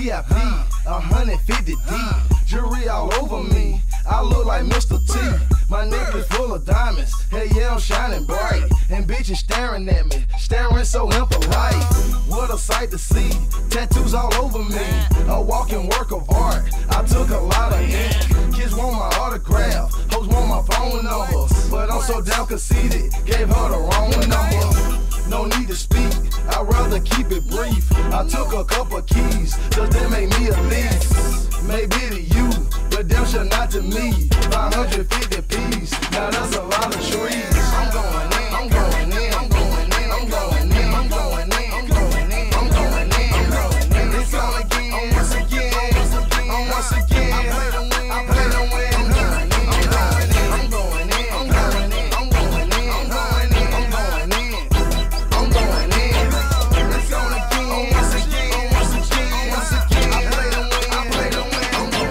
VIP, 150 deep, jewelry all over me. I look like Mr. T. My necklace full of diamonds. Hey, yeah, I'm shining bright. And bitches staring at me, staring so impolite. What a sight to see. Tattoos all over me. A walking work of art. I took a lot of ink. Kids want my autograph. Hoes want my phone number. But I'm so down conceited. Gave her the wrong number. No need to speak. I'd rather keep it brief. I took a couple keys. Does that make me a lease? Maybe to you, but damn sure not to me. 550 P's, now that's a lot of trees. I'm going in, I'm going in, I'm going in, I'm going in, I'm going in, I'm going in, I'm going in, I'm going in. It's on again, once again, once again. I play to win, I'm going in, I'm going in, I'm going in, I'm going in, I'm going in, I'm going in, I'm going in, I'm going in. It's on again, once again, once again, once again. I play to win, I play to win.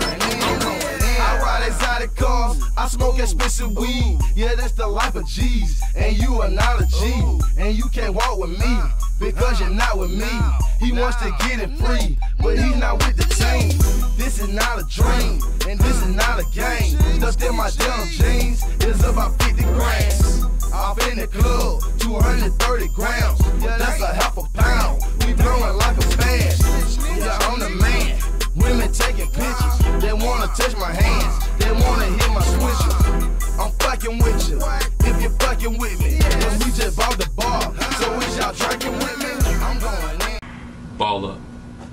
I smoke expensive weed, yeah, that's the life of G's. And you are not a G, and you can't walk with me, because you're not with me. He wants to get it free, but he's not with the team. This is not a dream, and this is not a game. Stuffed in my denim jeans is about 50 grams. Off in the club, 230 grams, yeah, that's a half a pound. We blowing like a fan, yeah, I'm the man. Women taking pictures, they wanna touch my hands, they wanna hit my switches. I'm fucking with you, if you're fucking with me, cause we just bought the bar, so is y'all drinking with me? I'm going in. Ball up.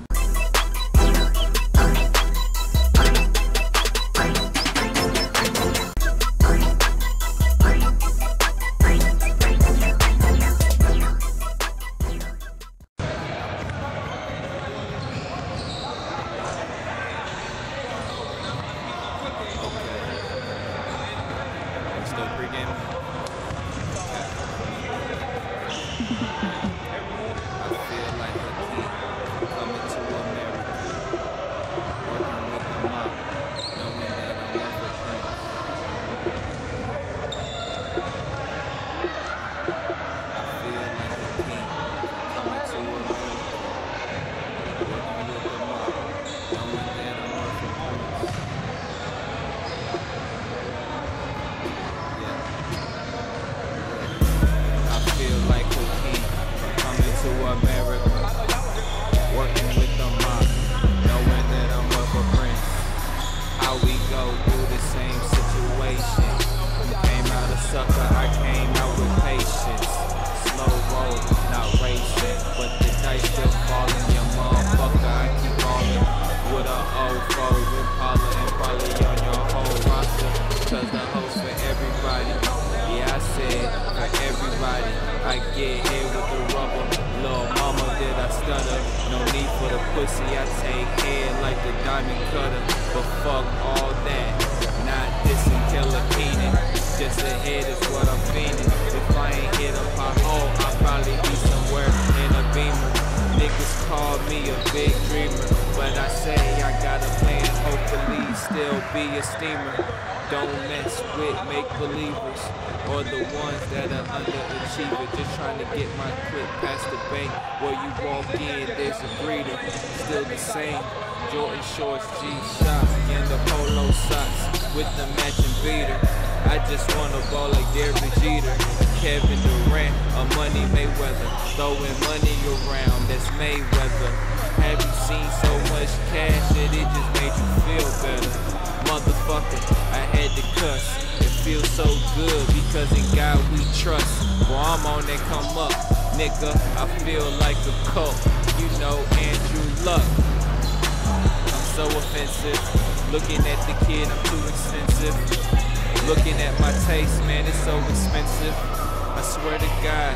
Looking at the kid, I'm too expensive. Looking at my taste, man, it's so expensive. I swear to God,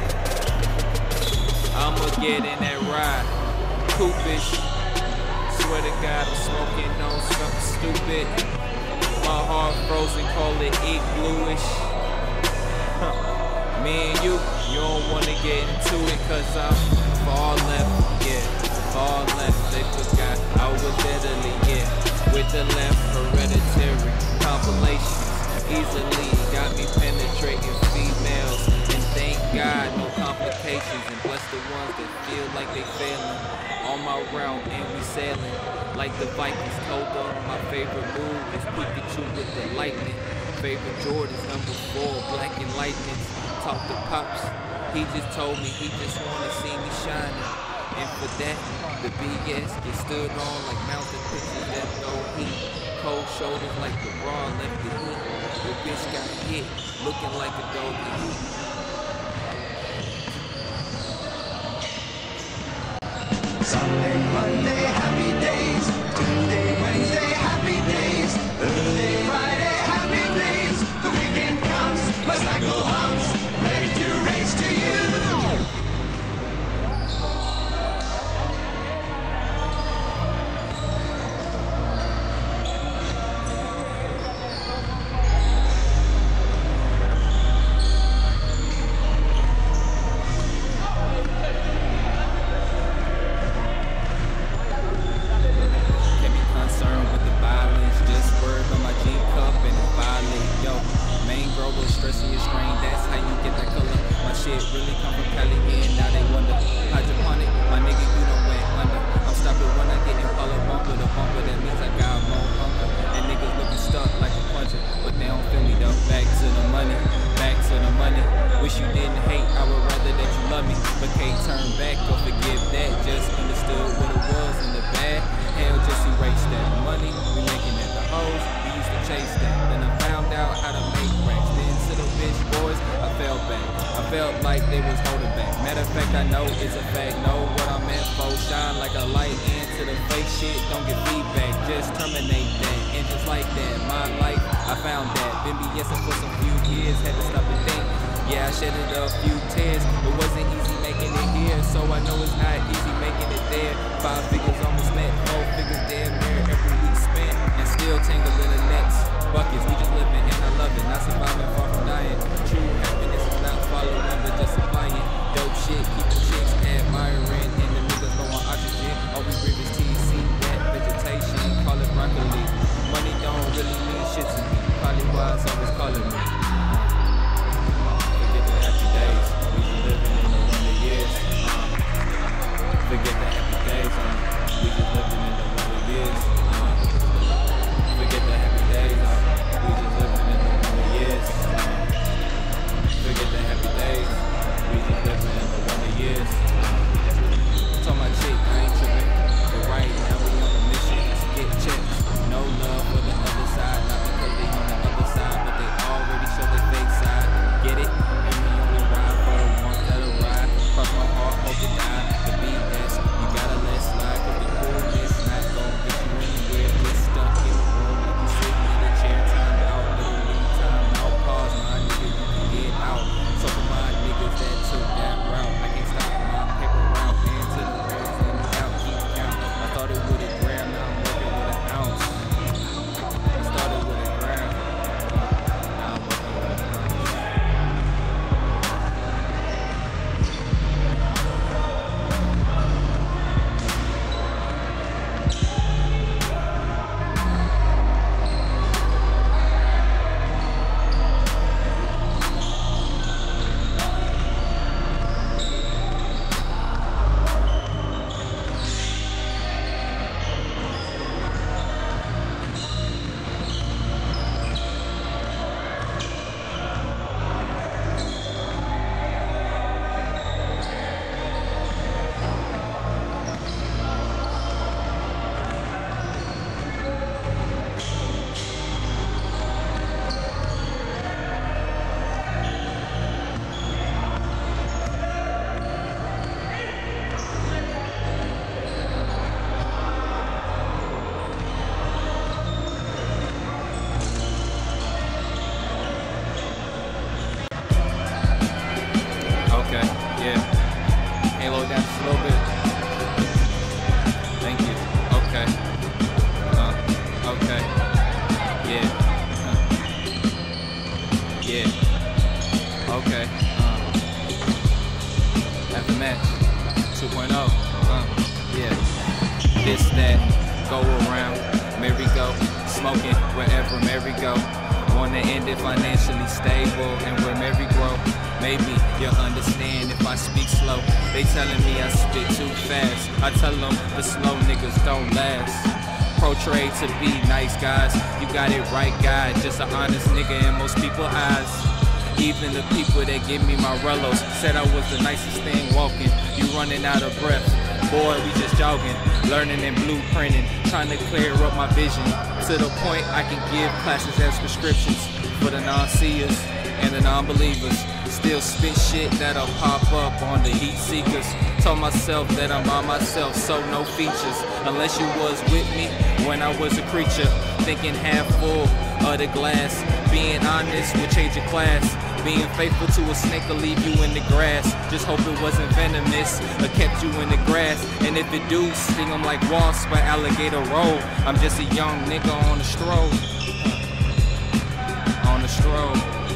I'ma get in that ride. Coupish. Swear to God, I'm smoking on something stupid. My heart frozen, call it igloo-ish. Me and you don't wanna get into it, cause I'm far left, yeah. Far left, they forgot I was Italy, yeah. With the left, hereditary compilations easily got me penetrating females, and thank God no complications, and bless the the ones that feel like they failing. On my route and we sailing like the Vikings. Told them my favorite move is Pikachu with the lightning. Favorite Jordans, #4, black and lightning. Talk to Pops, he just told me he just wanna see me shining. And for that, the BS get stood on like mountain pictures that no heat. Cold shoulders like LeBron left the heat. The bitch got hit, looking like a doggy heat. Sunday, Monday, happy days. Tuesday, Wednesday, happy days. Thursday, Friday, happy days. The weekend comes, my cycle hums, ready to race to you. Stressing your strain, that's how you get that color. My shit really come from Cali, and now they wonder. Hydroponic, my nigga, you done went under. I'm stopping when I get in color bumper to bumper, that means I got more hunger. And niggas looking stuck like a puncher, but they don't feel me though. Back to the money, back to the money. Wish you didn't hate, I would rather that you love me. But can't turn back or forgive that. Just understood what it was in the bad. Hell, just erase that. The money we making at the hoes, we used to chase that. Then I found out how to make racks. Then to the bitch boys, I fell back. I felt like they was holding back. Matter of fact, I know it's a fact. Know what I'm meant for. Shine like a light into the fake shit. Don't get feedback, just terminate that. And just like that, my life, I found that. Been BSing for some few years, had to stop and think. Yeah, I shedded a few tears. It wasn't easy making it here, so I know it's not easy making it there. 5 figures almost met, 4 figures damn near every week spent, and still tangled in the next buckets. We just living and I love it, not surviving, far from dying. True happiness is not following, but just applying. Dope shit, keep the chicks admiring, and the niggas low on oxygen. All we breathe is TC, that vegetation, call it broccoli. Money don't really mean shit to me, probably why it's always calling me. Forget the happy days, we just living in the wonder years. Forget the happy days, we just living in the wonder years. Forget the happy days, we just living in the wonder years. Told my chick I ain't tripping, but right now we on a mission to get checks. No love for the other side, not because they on the other side, but they already show their fake side. Get it? And we only ride for the ones that'll ride. Cross my heart, hope to die. The BS, you gotta let slide, cause the coolness not gon' get you anywhere. Get stuck in the room like you sitting in a chair. Time out, literally time out. Pause, my nigga, you can get out. So for my niggas that took that route, I can't stop my paper route. Into the rest and out, keep count. I started with a gram, now I'm working with an ounce. I started with a gram, now I'm working with an ounce. Okay, yeah. Halo down just a little bit. Thank you. Okay. Okay. Yeah. Yeah. Okay. Aftermath 2.0. Yeah. This, that, go around, merry-go, smoking wherever merry-go. Wanna end it financially stable and where Mary grow. Maybe you'll understand if I speak slow. They telling me I spit too fast. I tell them the slow niggas don't last. Portray to be nice guys. You got it right, guy. Just an honest nigga in most people's eyes. Even the people that give me my relos said I was the nicest thing walking. You running out of breath. Boy, we just jogging, learning and blueprinting, trying to clear up my vision to the point I can give classes as prescriptions for the non-seers and the non-believers. Still spit shit that'll pop up on the heat seekers. Told myself that I'm by myself, so no features. Unless you was with me when I was a creature, thinking half full of the glass. Being honest will change your class. Being faithful to a snake will leave you in the grass. Just hope it wasn't venomous or kept you in the grass. And if it do, sting them like wasps by Alligator Road. I'm just a young nigga on the stroll. On the stroll.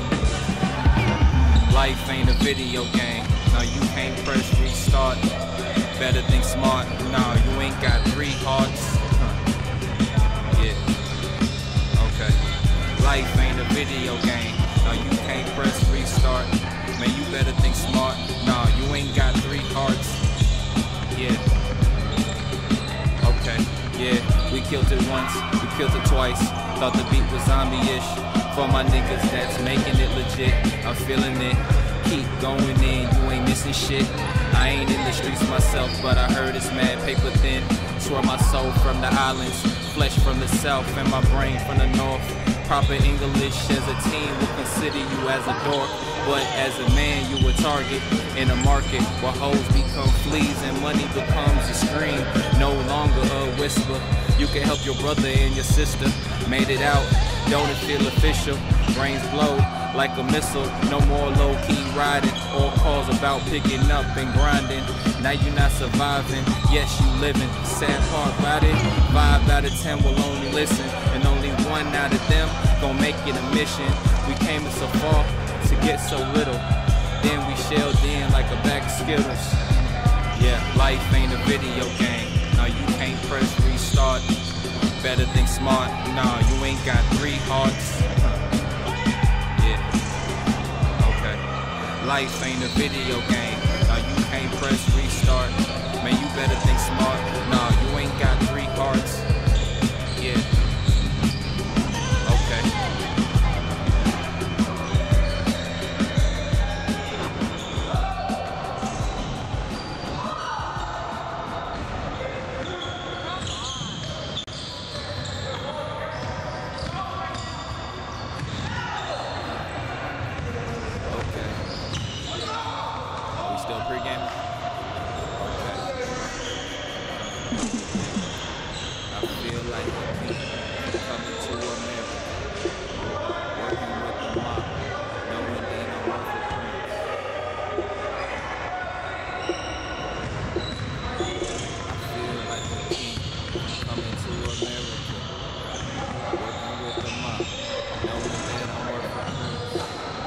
Life ain't a video game. No, you can't press restart. Better think smart. No, you ain't got 3 hearts. Yeah. Okay. Life ain't a video game. No, you can't press restart. Man, you better think smart. No, you ain't got 3 hearts. Yeah. Okay. Yeah. We killed it once. We killed it twice. Thought the beat was zombie-ish. For my niggas that's making it legit, I'm feeling it. Keep going in, you ain't missing shit. I ain't in the streets myself, but I heard it's mad paper thin. Swear my soul from the islands, flesh from the south, and my brain from the north. Proper English as a team will consider you as a dork, but as a man you a target in a market where hoes become fleas and money becomes a scream, no longer a whisper. You can help your brother and your sister. Made it out, don't it feel official? Brains blow like a missile. No more low-key riding or calls about picking up and grinding. Now you not surviving, yes you living. Sad part about it, 5 out of 10 will only listen, and only 1 out of them gon' make it a mission. We came so far to get so little, then we shelled in like a bag of Skittles. Yeah, life ain't a video game. No, you can't press restart. Better think smart. Nah, you ain't got 3 hearts. Yeah. Okay. Life ain't a video game. Nah, you can't press restart. Man, you better think smart. Nah, you ain't got 3 hearts. Yeah. Okay. Pre-game? Okay. I feel like coming to America, working with the mob, knowing that I'm worth the prince. I feel like a king coming to America, working with the mob, knowing that I'm worth the prince.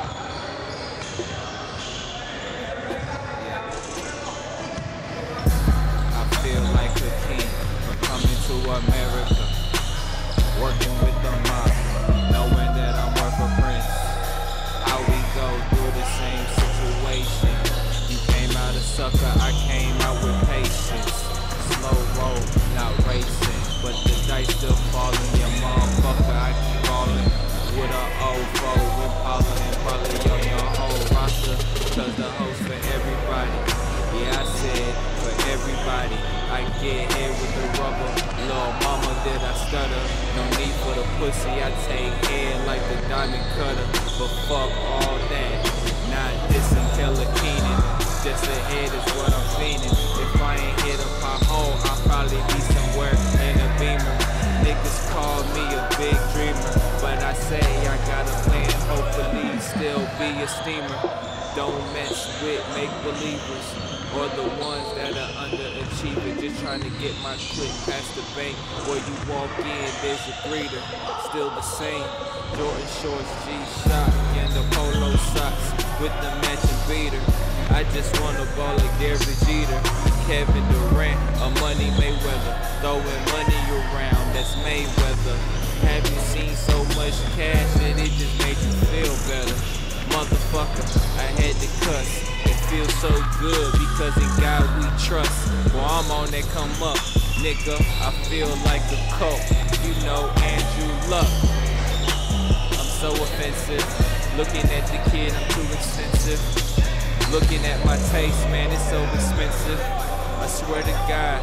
To America, working with the mob, knowing that I'm worth a prince. How we go through the same situation. You came out a sucker, I came out with patience. Slow roll, not racing, but the dice still falling. Your motherfucker, I keep falling with an old foe, with Paula and probably on your whole roster. Cause the host for everybody. Yeah, I said for everybody. I get here with the rubber. Lil' mama, did I stutter? No need for the pussy, I take head like the diamond cutter. But fuck all that, not this until a Keenan. Just ahead is what I'm feeling. If I ain't hit a pothole, I'll probably be somewhere in a Beamer. Niggas call me a big dreamer, but I say I got a plan, hopefully still be a steamer. Don't mess with make-believers or the ones that are underachieving, just trying to get my clip past the bank. Where you walk in, there's a greeter, still the same. Jordan shorts, G-Shock, and the polo socks with the matching beater. I just wanna ball like Derek Jeter, Kevin Durant, or Money Mayweather. Throwing money around, that's Mayweather. Have you seen so much cash that it just made you feel better? Motherfucker, I had to cuss. It feels so good because in God we trust. Well, I'm on that come up, nigga. I feel like a cult. You know Andrew Luck. I'm so offensive. Looking at the kid, I'm too expensive. Looking at my taste, man, it's so expensive. I swear to God,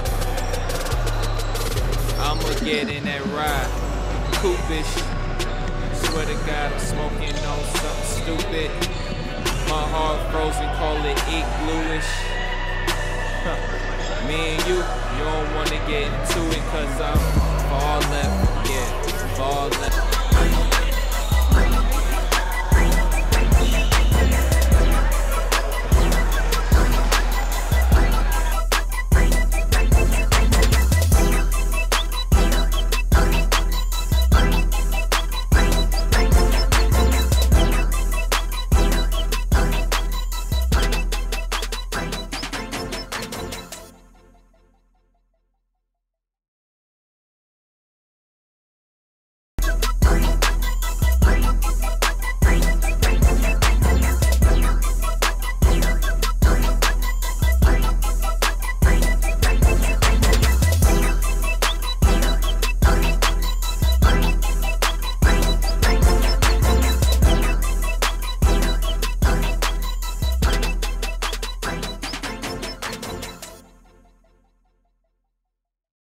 I'ma get in that ride. Coupish. Swear to God, I'm smoking on something stupid. My heart frozen, call it iglooish. Me and you don't wanna get into it, cause I'm far left, yeah, far left.